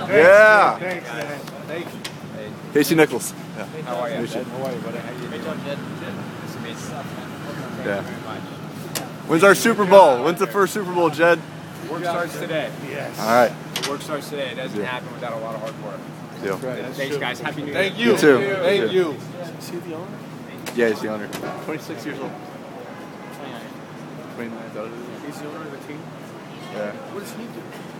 Yeah. Thanks, man. Thank you. Casey Nichols. Yeah. How are you? Jed, how are you, buddy? How you doing? Jed. Nice to meet you. Thank Yeah. you very much. When's our Super Bowl? When's the first Super Bowl, Jed? Work starts today. Yes. All right. Work starts today. It doesn't happen without a lot of hard work. Deal. Thanks, guys. Happy New Year. Thank you. You too. Thank you. Is he the owner? Yeah, he's the owner. 26 years old. 29. He's He's the owner of the team? Yeah. What does he do?